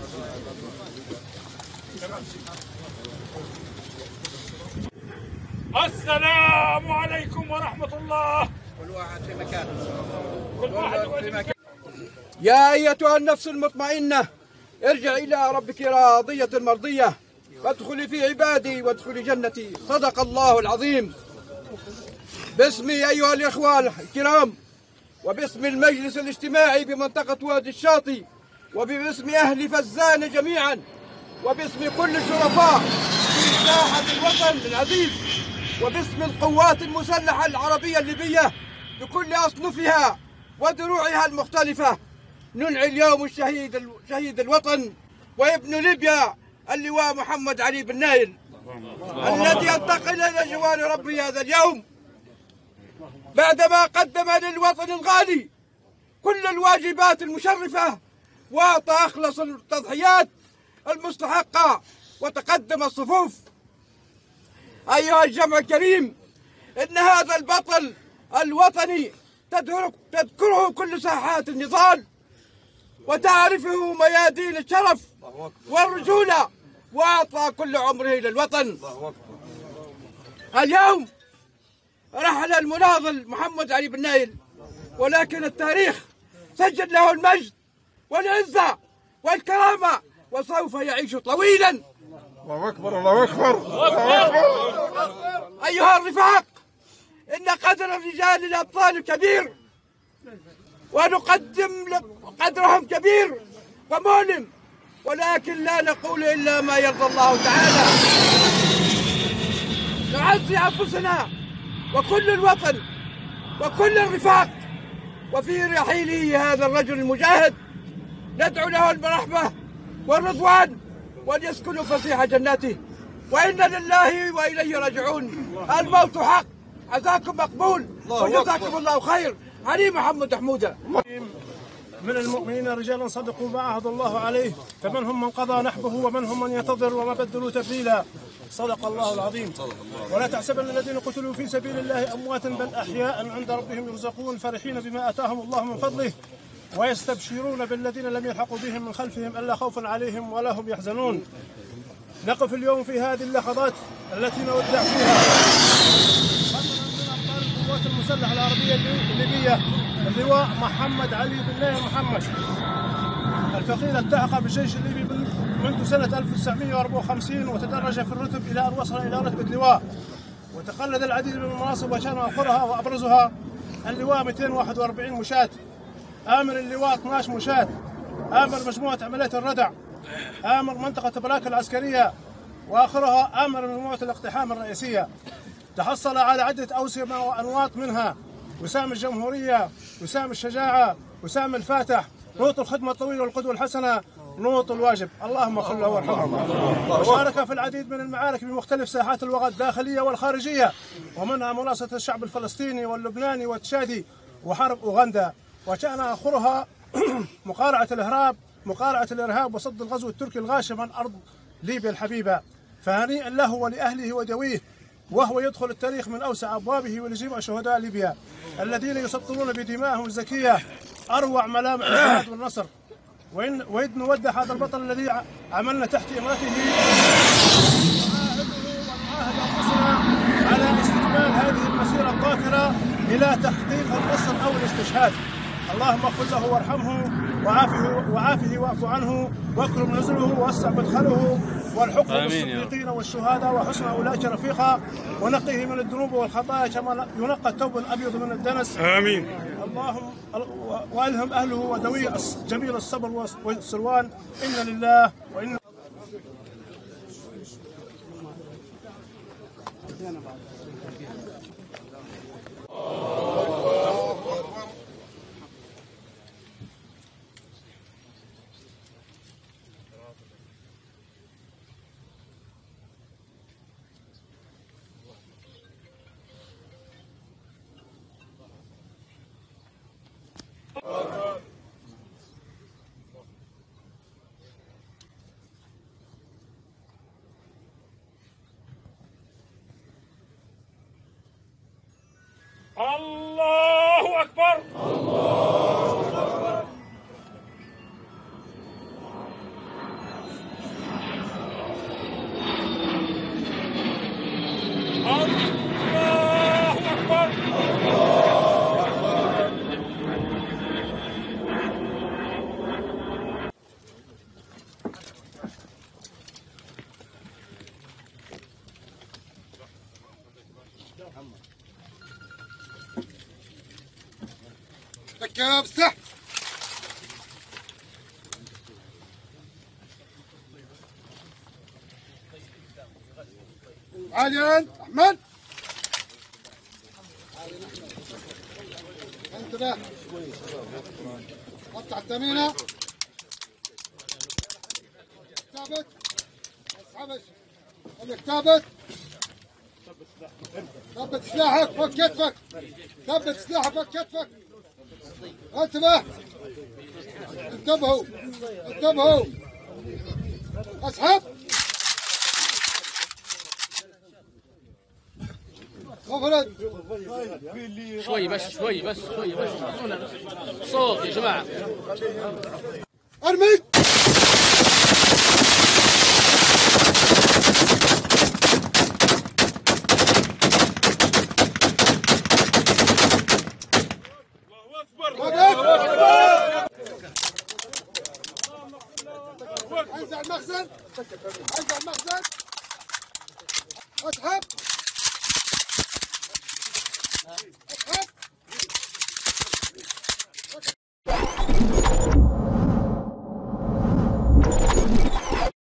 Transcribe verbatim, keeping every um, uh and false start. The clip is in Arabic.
السلام عليكم ورحمة الله. كل واحد في مكانه. كل واحد في مكانه. يا أيتها النفس المطمئنة ارجع إلى ربك راضية مرضية وادخلي في عبادي وادخلي جنتي. صدق الله العظيم. باسمي أيها الإخوة الكرام وباسم المجلس الاجتماعي بمنطقة وادي الشاطئ وباسم أهل فزان جميعا وباسم كل الشرفاء في ساحة الوطن العزيز وباسم القوات المسلحة العربية الليبية بكل أصنافها ودروعها المختلفة ننعي اليوم الشهيد شهيد الوطن وابن ليبيا اللواء محمد علي بن نايل الذي ينتقل إلى جوار ربي هذا اليوم بعدما قدم للوطن الغالي كل الواجبات المشرفة وأعطى أخلص التضحيات المستحقة وتقدم الصفوف. أيها الجمع الكريم، إن هذا البطل الوطني تذكره كل ساحات النضال وتعرفه ميادين الشرف والرجولة وأعطى كل عمره للوطن. اليوم رحل المناضل محمد علي بن نايل، ولكن التاريخ سجل له المجد والعزة والكرامة وسوف يعيش طويلا. الله أكبر الله أكبر الله أكبر. أيها الرفاق، إن قدر الرجال الأبطال كبير ونقدم قدرهم كبير ومؤلم، ولكن لا نقول إلا ما يرضى الله تعالى. نعزي أنفسنا وكل الوطن وكل الرفاق وفي رحيله هذا الرجل المجاهد ندعو له المرحمة والرضوان وليسكنوا فسيح جناته، وإنا لله وإليه راجعون. الموت حق. عزاكم مقبول وجزاكم الله خير. علي محمد حمودة. من المؤمنين رجالا صدقوا ما عهد الله عليه فمنهم من قضى نحبه ومنهم من ينتظر وما بدلوا تبديلا. صدق الله العظيم. ولا تحسبن الذين قتلوا في سبيل الله أمواتا بل أحياء عند ربهم يرزقون فرحين بما آتاهم الله من فضله ويستبشرون بالذين لم يلحقوا بهم من خلفهم ألا خوف عليهم ولا هم يحزنون. نقف اليوم في هذه اللحظات التي نودع فيها أبطال القوات المسلحة العربية الليبية اللواء محمد علي بن نايل محمد، الفقيد التحق بالجيش الليبي منذ سنة ألف وتسعمئة وأربعة وخمسين وتدرج في الرتب إلى أن وصل إلى رتبة لواء، وتقلد العديد من المناصب وكان آخرها وأبرزها اللواء مئتين وواحد وأربعين مشاة، آمر اللواء اثني عشر مشاة، آمر مجموعة عمليات الردع، آمر منطقة براك العسكرية، وآخرها آمر مجموعة الاقتحام الرئيسية. تحصل على عدة أوسمة وأنواط منها وسام الجمهورية، وسام الشجاعة، وسام الفاتح، نوط الخدمة الطويلة والقدوة الحسنة، نوط الواجب. اللهم اغفر له وارحمه. وشارك في العديد من المعارك بمختلف ساحات الوغى الداخلية والخارجية، ومنها مناصرة الشعب الفلسطيني واللبناني والتشادي وحرب أوغندا، وكان آخرها مقارعة الإهراب مقارعة الإرهاب وصد الغزو التركي الغاشم عن أرض ليبيا الحبيبة. فهنيئا له ولأهله ودويه، وهو يدخل التاريخ من أوسع أبوابه ولجميع شهداء ليبيا الذين يسطرون بدمائهم الزكية أروع ملامح الجهاد والنصر. وإن وإذ نودع هذا البطل الذي عملنا تحت إمرته ونعاهد أنفسنا على استكمال هذه المسيرة الظافرة إلى تحقيق النصر أو الاستشهاد. اللهم اغفر له وارحمه وعافه وعافه واعف عنه واكرم نزله ووسع مدخله والحقه بالصديقين والشهداء وحسن اولئك رفيقا ونقيه من الذنوب والخطايا كما ينقى الثوب الابيض من الدنس. امين. اللهم والهم اهله وذويه جميل الصبر والسلوان. انا لله وانا الله أكبر. الله شباب استح. عالي انت احمد. انتبه. افتح التمينه. ثابت. اسحبش. خليك ثابت. ثبت سلاحك فوق كتفك. ثبت سلاحك فوق كتفك. انتبه. انتبهوا. انتبهوا. اسحب. مفرد. شوي بس شوي بس شوي بس صوت يا جماعة. ارمي. انزع المخزن. انزع المخزن. اسحب. اسحب.